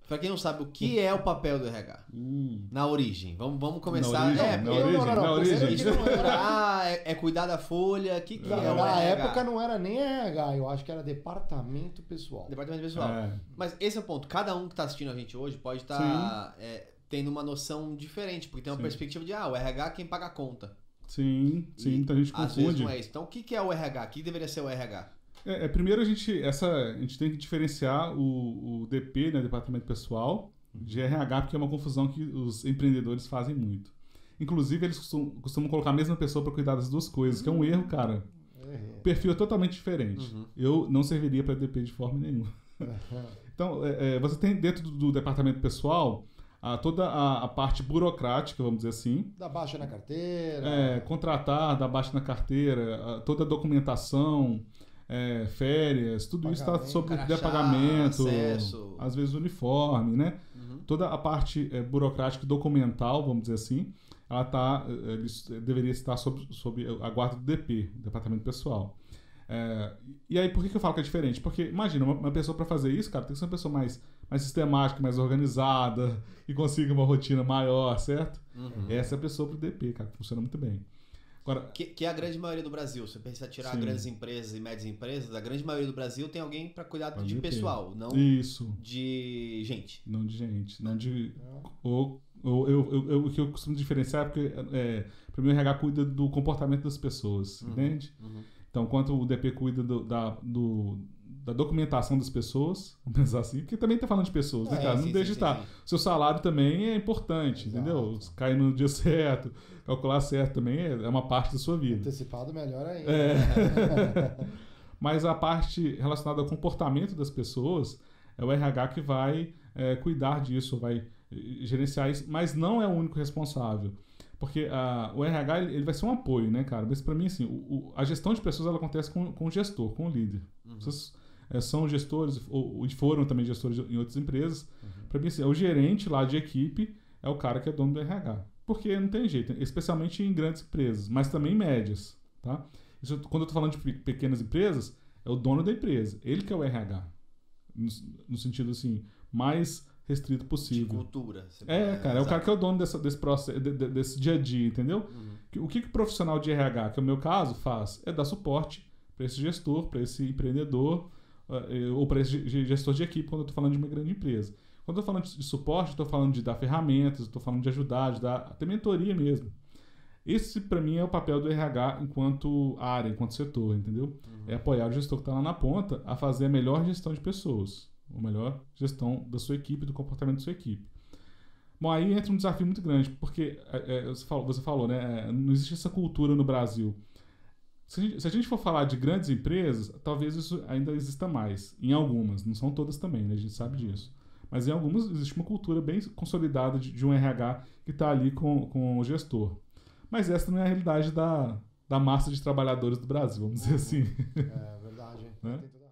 Pra quem não sabe, o que é o papel do RH? Na origem. Vamos começar. Na origem. É cuidar da folha. O que é o RH? Na época não era nem RH, eu acho que era departamento pessoal. Departamento pessoal. Mas esse é o ponto. Cada um que tá assistindo a gente hoje pode estar tendo uma noção diferente, porque tem uma perspectiva de, o RH é quem paga a conta. Sim, muita gente confunde. Às vezes não é isso. Então, o que é o RH? O que deveria ser o RH? Primeiro a gente tem que diferenciar o DP, né, Departamento Pessoal, de RH, porque é uma confusão que os empreendedores fazem muito. Inclusive, eles costumam colocar a mesma pessoa para cuidar das duas coisas, que é um erro, cara. O perfil é totalmente diferente. Eu não serviria para DP de forma nenhuma. Então, você tem dentro do Departamento Pessoal toda a parte burocrática, vamos dizer assim. Dá baixa na carteira. Contratar, dar baixa na carteira, toda a documentação, férias, tudo isso está sobre pagamento, acesso. Às vezes uniforme, né? Toda a parte burocrática e documental, vamos dizer assim, deveria estar sob a guarda do DP, Departamento Pessoal. E aí, por que eu falo que é diferente? Porque, imagina, uma pessoa para fazer isso, cara, tem que ser uma pessoa mais sistemática, mais organizada, e consiga uma rotina maior, certo? Essa é a pessoa pro DP, cara, que funciona muito bem. Agora, que é a grande maioria do Brasil. Se você pensar tirar grandes empresas e médias empresas, a grande maioria do Brasil tem alguém para cuidar de pessoal, não de gente. Não de gente, não de... O que eu costumo diferenciar é porque para mim o RH cuida do comportamento das pessoas, entende? Então, enquanto o DP cuida da documentação das pessoas, vamos pensar assim, porque também está falando de pessoas, né, cara? Não deixa de estar. O seu salário também é importante, entendeu? Cair no dia certo, calcular certo também é uma parte da sua vida. Antecipado melhor ainda. Mas a parte relacionada ao comportamento das pessoas é o RH que vai cuidar disso, vai gerenciar isso, mas não é o único responsável. Porque o RH ele vai ser um apoio, né, cara? Mas para mim, assim, a gestão de pessoas ela acontece com o gestor, com o líder. Vocês são gestores, ou foram também gestores em outras empresas. Para mim, assim, o gerente lá de equipe é o cara que é dono do RH. Porque não tem jeito, especialmente em grandes empresas, mas também em médias, tá? Isso, quando eu tô falando de pequenas empresas, é o dono da empresa. Ele que é o RH. No sentido, assim, mais restrito possível. De cultura. Cara, é o cara que é o dono desse processo, desse dia a dia, entendeu? O que o profissional de RH, que é o meu caso, faz? É dar suporte para esse gestor, para esse empreendedor, ou para esse gestor de equipe, quando eu estou falando de uma grande empresa. Quando eu estou falando de suporte, estou falando de dar ferramentas, estou falando de ajudar, de dar até mentoria mesmo. Esse, para mim, é o papel do RH enquanto área, enquanto setor, entendeu? É apoiar o gestor que está lá na ponta a fazer a melhor gestão de pessoas, a melhor gestão da sua equipe, do comportamento da sua equipe. Bom, aí entra um desafio muito grande, porque você falou, né? Não existe essa cultura no Brasil. Se a gente for falar de grandes empresas, talvez isso ainda exista mais. Em algumas, não são todas também, né? A gente sabe disso. Mas em algumas existe uma cultura bem consolidada de um RH que está ali com o gestor. Mas essa não é a realidade da massa de trabalhadores do Brasil, vamos dizer assim. É verdade. Né?